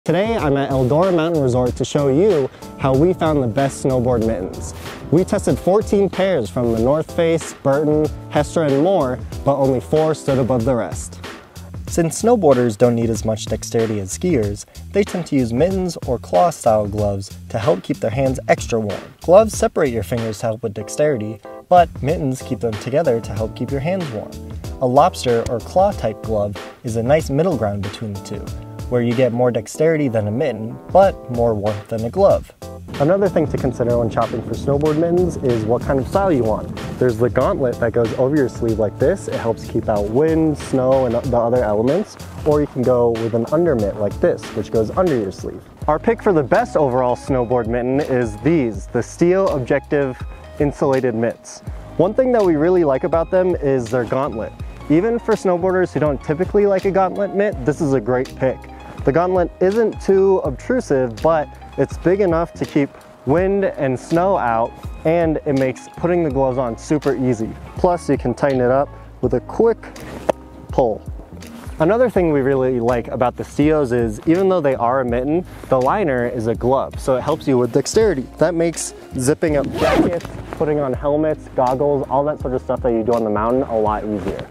Today I'm at Eldora Mountain Resort to show you how we found the best snowboard mittens. We tested 14 pairs from the North Face, Burton, Hestra, and more, but only 4 stood above the rest. Since snowboarders don't need as much dexterity as skiers, they tend to use mittens or claw-style gloves to help keep their hands extra warm. Gloves separate your fingers to help with dexterity, but mittens keep them together to help keep your hands warm. A lobster or claw-type glove is a nice middle ground between the two, where you get more dexterity than a mitten, but more warmth than a glove. Another thing to consider when shopping for snowboard mittens is what kind of style you want. There's the gauntlet that goes over your sleeve like this. It helps keep out wind, snow, and the other elements. Or you can go with an under mitt like this, which goes under your sleeve. Our pick for the best overall snowboard mitten is these, the Steel Objective Insulated Mitts. One thing that we really like about them is their gauntlet. Even for snowboarders who don't typically like a gauntlet mitt, this is a great pick. The gauntlet isn't too obtrusive, but it's big enough to keep wind and snow out, and it makes putting the gloves on super easy. Plus, you can tighten it up with a quick pull. Another thing we really like about the Steos is, even though they are a mitten, the liner is a glove, so it helps you with dexterity. That makes zipping up jackets, putting on helmets, goggles, all that sort of stuff that you do on the mountain a lot easier.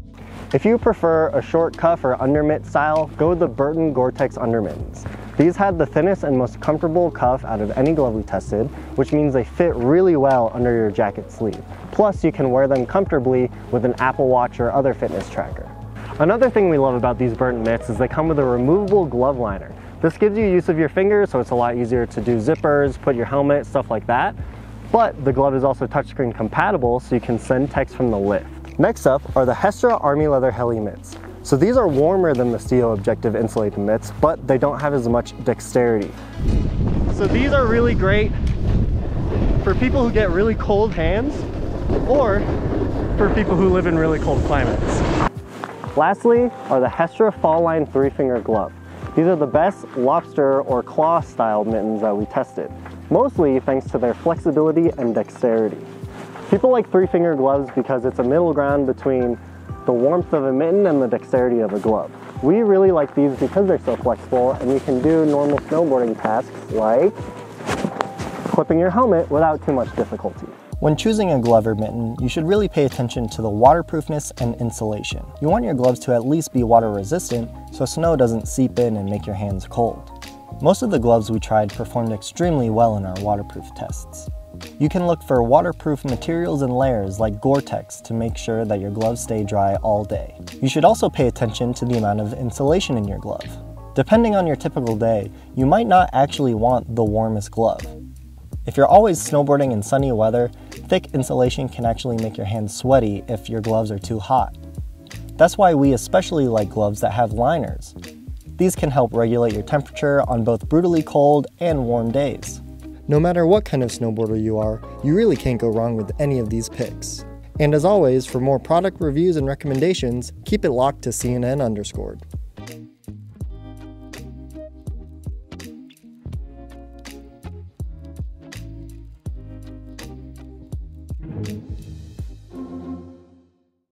If you prefer a short cuff or under mitt style, go with the Burton Gore-Tex under mittens. These had the thinnest and most comfortable cuff out of any glove we tested, which means they fit really well under your jacket sleeve. Plus, you can wear them comfortably with an Apple Watch or other fitness tracker. Another thing we love about these Burton mitts is they come with a removable glove liner. This gives you use of your fingers, so it's a lot easier to do zippers, put your helmet, stuff like that. But the glove is also touchscreen compatible, so you can send text from the lift. Next up are the Hestra Army Leather Heli mitts. So these are warmer than the Steel Objective Insulated mitts, but they don't have as much dexterity. So these are really great for people who get really cold hands, or for people who live in really cold climates. Lastly are the Hestra Fall Line 3-finger glove. These are the best lobster or claw style mittens that we tested, mostly thanks to their flexibility and dexterity. People like 3-finger gloves because it's a middle ground between the warmth of a mitten and the dexterity of a glove. We really like these because they're so flexible, and you can do normal snowboarding tasks like clipping your helmet without too much difficulty. When choosing a glove or mitten, you should really pay attention to the waterproofness and insulation. You want your gloves to at least be water resistant so snow doesn't seep in and make your hands cold. Most of the gloves we tried performed extremely well in our waterproof tests. You can look for waterproof materials and layers like Gore-Tex to make sure that your gloves stay dry all day. You should also pay attention to the amount of insulation in your glove. Depending on your typical day, you might not actually want the warmest glove. If you're always snowboarding in sunny weather, thick insulation can actually make your hands sweaty if your gloves are too hot. That's why we especially like gloves that have liners. These can help regulate your temperature on both brutally cold and warm days. No matter what kind of snowboarder you are, you really can't go wrong with any of these picks. And as always, for more product reviews and recommendations, keep it locked to CNN_.